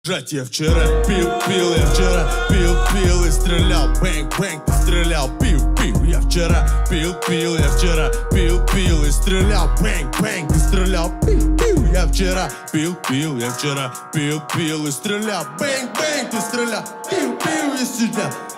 Жать я вчера пил, я вчера пил и стрелял, бэнг, ты стрелял, пил, я вчера пил, я вчера пил и стрелял, бэнг, ты стрелял, пил, я вчера пил, я вчера пил и стрелял, бэнг, ты стрелял, пил и стрелял.